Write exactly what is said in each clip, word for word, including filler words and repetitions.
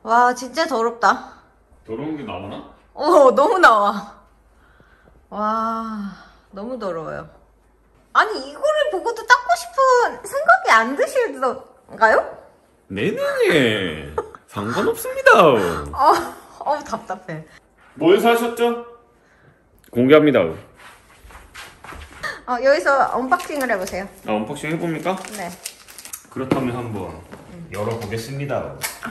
와, 진짜 더럽다. 더러운 게 나오나? 어, 너무 나와. 와, 너무 더러워요. 아니, 이거를 보고도 닦고 싶은 생각이 안 드실던가요? 네네. 상관없습니다. 어, 어, 답답해. 뭘 사셨죠? 공개합니다. 어, 여기서 언박싱을 해보세요. 아, 언박싱 해봅니까? 네. 그렇다면 한번 음. 열어보겠습니다.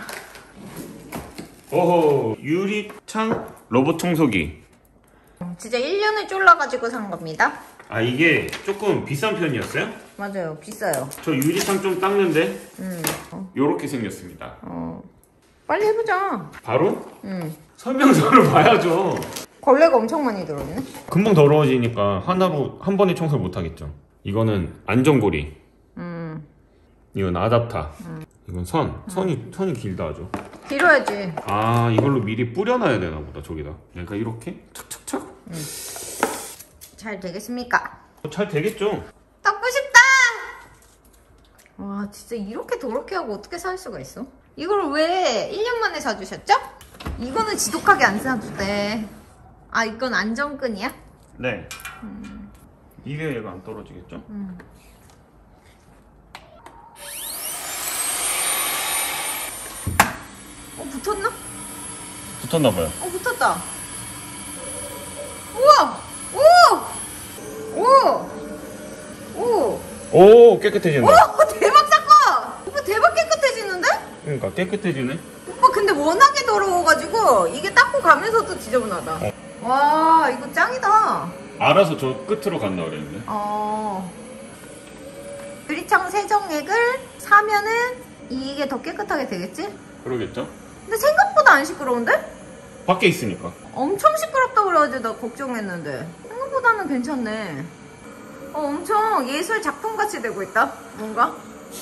오호, 유리창 로봇 청소기. 진짜 일 년을 쫄라가지고 산 겁니다. 아, 이게 조금 비싼 편이었어요? 맞아요, 비싸요. 저 유리창 좀 닦는데 음. 어. 요렇게 생겼습니다. 어. 빨리 해보자. 바로? 음. 설명서를 봐야죠. 걸레가 엄청 많이 들어있네. 금방 더러워지니까 하나로 한 번에 청소를 못 하겠죠. 이거는 안전고리. 음. 이건 아답타. 음. 이건 선. 선이 선이 길다 하죠. 길어야지. 아, 이걸로 미리 뿌려놔야 되나 보다. 저기다. 그러니까 이렇게 착착착. 음. 잘 되겠습니까? 잘 되겠죠. 닦고 싶다. 와, 진짜 이렇게 더럽게 하고 어떻게 살 수가 있어? 이걸 왜 일 년 만에 사주셨죠? 이거는 지독하게 안 사도 돼. 아, 이건 안전끈이야? 네. 음. 이게 얘가 안 떨어지겠죠? 음. 어, 붙었나? 붙었나봐요. 어, 붙었다. 우와! 오! 오! 오! 오, 깨끗해지네. 오! 대박 사건! 오빠 대박 깨끗해지는데? 그러니까 깨끗해지네. 오빠 근데 워낙에 더러워가지고 이게 닦고 가면서도 지저분하다. 어. 와, 이거 짱이다. 알아서 저 끝으로 갔나 그랬는데. 어. 유리창 세정액을 사면은 이게 더 깨끗하게 되겠지? 그러겠죠? 근데 생각보다 안 시끄러운데? 밖에 있으니까. 엄청 시끄럽다 그래가지고 나 걱정했는데 생각보다는 괜찮네. 어, 엄청 예술 작품같이 되고 있다 뭔가.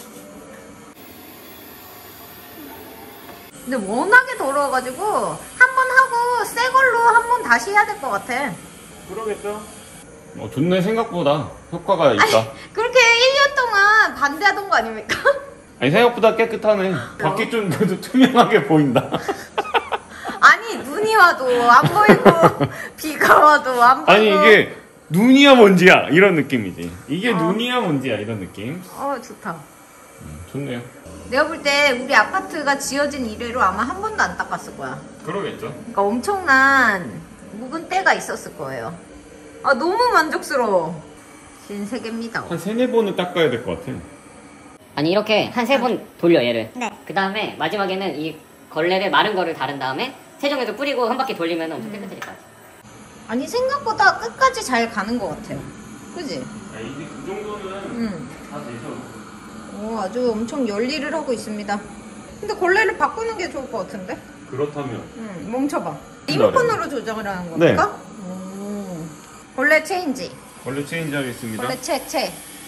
근데 워낙에 더러워가지고 한 번 하고 새 걸로 한 번 다시 해야 될 것 같아. 그러겠죠? 어, 좋네. 생각보다 효과가 있다. 아니, 그렇게 일 년 동안 반대하던 거 아닙니까? 아니, 생각보다 깨끗하네. 밖이 좀 그래도 투명하게 보인다. 아니, 눈이 와도 안 보이고 비가 와도 안 보이고. 아니, 이게 눈이야 먼지야 이런 느낌이지. 이게 어. 눈이야 먼지야 이런 느낌. 어, 좋다. 음, 좋네요. 내가 볼 때 우리 아파트가 지어진 이래로 아마 한 번도 안 닦았을 거야. 그러겠죠. 그러니까 엄청난 묵은 때가 있었을 거예요. 아, 너무 만족스러워. 신세계입니다. 한 세네 번은 닦아야 될 것 같아. 아니, 이렇게 한 세 번 돌려, 얘를. 네. 그 다음에 마지막에는 이 걸레를 마른 거를 다른 다음에 세정액을 뿌리고 한 바퀴 돌리면 엄청 깨끗해질 것 같아. 아니, 생각보다 끝까지 잘 가는 것 같아요. 그지? 아, 이제 그 정도는 응. 다 되죠. 오, 아주 엄청 열일을 하고 있습니다. 근데 걸레를 바꾸는 게 좋을 것 같은데? 그렇다면 응, 멈춰봐. 리모컨으로 조정을 하는 겁니까? 네. 오. 걸레 체인지. 걸레 체인지 하겠습니다. 걸레 채, 채.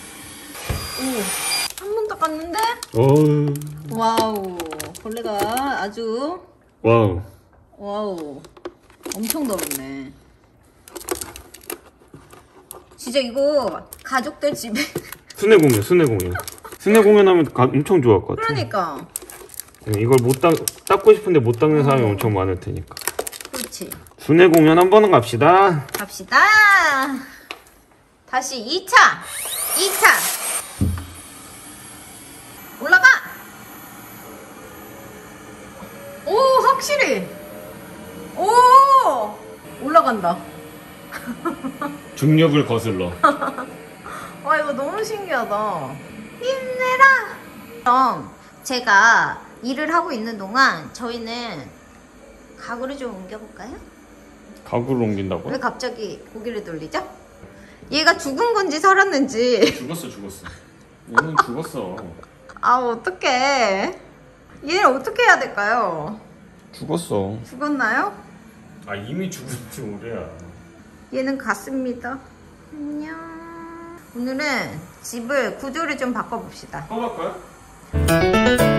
오. 한 번 닦았는데? 오. 와우. 걸레가 아주. 와우. 와우. 엄청 더럽네. 진짜 이거 가족들 집에. 순회 공연, 순회 공연. 순회 공연하면 가, 엄청 좋아할 것 같아. 그러니까. 이걸 못 닦, 닦고 싶은데 못 닦는 사람이 어. 엄청 많을 테니까. 그렇지. 순회 공연 한 번은 갑시다. 갑시다. 다시 이 차. 이 차. 올라가. 오, 확실히. 오, 올라간다. 중력을 거슬러. 와, 이거 너무 신기하다. 힘내라. 그럼 제가 일을 하고 있는 동안 저희는 가구를 좀 옮겨볼까요? 가구를 옮긴다고요? 왜 갑자기 고개를 돌리죠? 얘가 죽은 건지 살았는지. 죽었어, 죽었어. 얘는 죽었어. 아, 어떡해. 얘를 어떻게 해야 될까요? 죽었어. 죽었나요? 아, 이미 죽은 지 오래야. 얘는 갔습니다. 안녕. 오늘은 집을 구조를 좀 바꿔봅시다. 꺼볼까요?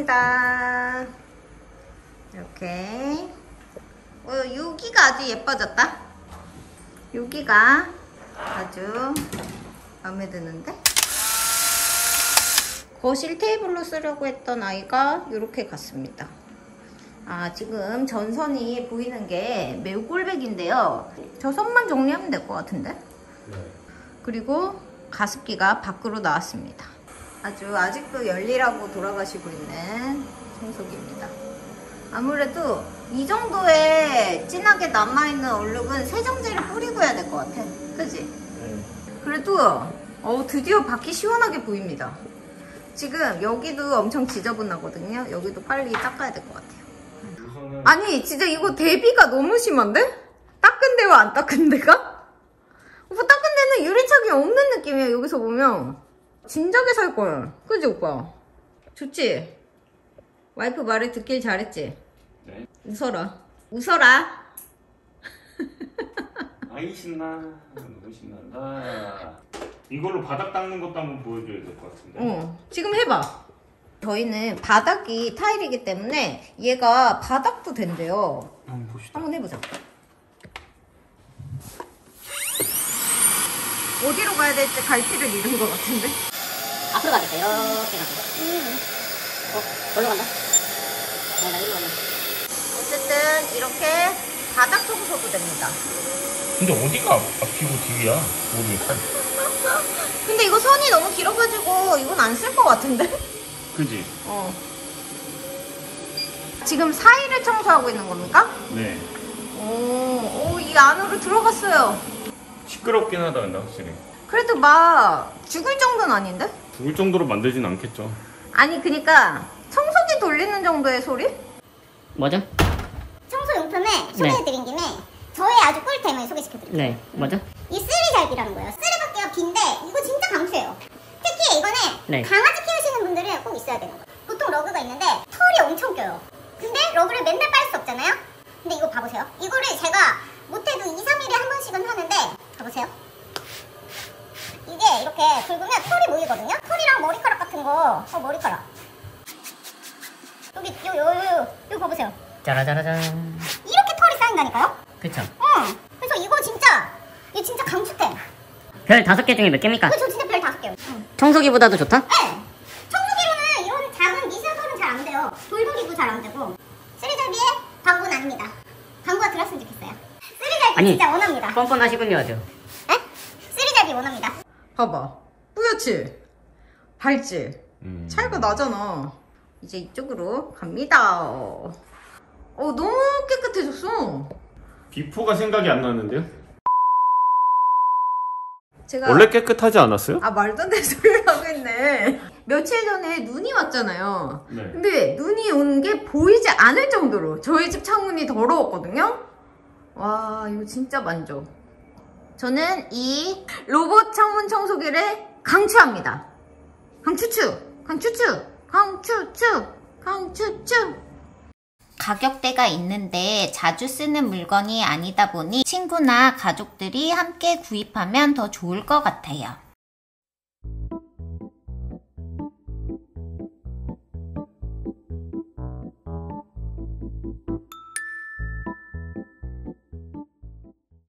됐습니다. 이렇게. 어, 여기가 아주 예뻐졌다. 여기가 아주 마음에 드는데? 거실 테이블로 쓰려고 했던 아이가 이렇게 갔습니다. 아, 지금 전선이 보이는 게 매우 꼴백인데요. 저 선만 정리하면 될 것 같은데? 네. 그리고 가습기가 밖으로 나왔습니다. 아주 아직도 열일하고 돌아가시고 있는 청소기입니다. 아무래도 이 정도의 진하게 남아있는 얼룩은 세정제를 뿌리고 해야 될 것 같아. 그치? 네. 그래도 어, 드디어 밖이 시원하게 보입니다. 지금 여기도 엄청 지저분하거든요. 여기도 빨리 닦아야 될 것 같아요. 우선은 아니 진짜 이거 대비가 너무 심한데? 닦은 데와 안 닦은 데가? 오빠 닦은 데는 유리창이 없는 느낌이야. 여기서 보면 진작에 살걸. 그지 오빠? 좋지? 와이프 말을 듣길 잘했지? 네. 웃어라. 웃어라. 아이 신나. 너무 신난다. 이걸로 바닥 닦는 것도 한번 보여줘야 될 것 같은데. 어, 지금 해봐. 저희는 바닥이 타일이기 때문에 얘가 바닥도 된대요. 한번 봅시다. 한번 해보자. 어디로 가야 될지 갈피를 잃은 것 같은데? 앞으로 가겠어요. 이렇게 가서. 음. 어, 걸로 간다. 어, 나 일로 간다. 어쨌든 이렇게 바닥 청소도 됩니다. 근데 어디가 앞이고 뒤야? 모르겠다. 근데 이거 선이 너무 길어가지고 이건 안 쓸 것 같은데? 그지? 어. 지금 사이를 청소하고 있는 겁니까? 네. 오, 오, 이 안으로 들어갔어요. 시끄럽긴 하다, 근데 확실히. 그래도 막 죽을 정도는 아닌데? 죽을 정도로 만들진 않겠죠. 아니 그니까 청소기 돌리는 정도의 소리? 뭐죠? 청소용품을 소개해드린 김에 저의 아주 꿀템을 소개시켜드릴게요. 네, 뭐죠? 이 쓰리잘비라는 거예요. 쓰리밖에요 긴데 이거 진짜 강추예요. 특히 이거는 네. 강아지 키우시는 분들은 꼭 있어야 되는 거예요. 보통 러그가 있는데 털이 엄청 껴요. 근데 러그를 맨날 빨 수 없잖아요. 근데 이거 봐보세요. 이거를 제가 못해도 이, 삼 일에 한 번씩은 하는데 봐보세요. 이게 이렇게 긁으면 털이 모이거든요. 털이랑 머리카락 같은 거. 어, 머리카락. 여기 요 요 요 요 봐보세요. 짜라짜라짠. 이렇게 털이 쌓인다니까요? 그쵸. 응. 그래서 이거 진짜 이거 진짜 강추템. 별 다섯 개 중에 몇 개입니까? 그저 진짜 별 다섯 개요. 응. 청소기보다도 좋다? 네. 청소기로는 이런 작은 미세한 털은 잘 안 돼요. 돌돌이도 잘 안 되고. 쓰리잘비의 광고는 아닙니다. 광고가 들었으면 좋겠어요. 쓰리잘비 아니, 진짜 원합니다. 뻔뻔하시군요, 아주. 네? 쓰리잘비 원합니다. 봐봐. 뿌옇지? 밝지? 음. 차이가 나잖아. 이제 이쪽으로 갑니다. 어, 너무 깨끗해졌어. 비포가 생각이 안 나는데요? 제가 원래 깨끗하지 않았어요? 아 말도 안 되는 소리를 하고 있네. 며칠 전에 눈이 왔잖아요. 네. 근데 눈이 온 게 보이지 않을 정도로 저희 집 창문이 더러웠거든요. 와 이거 진짜 만족. 저는 이 로봇 창문 청소기를 강추합니다. 강추추 강추추 강추추 강추추. 가격대가 있는데 자주 쓰는 물건이 아니다 보니 친구나 가족들이 함께 구입하면 더 좋을 것 같아요.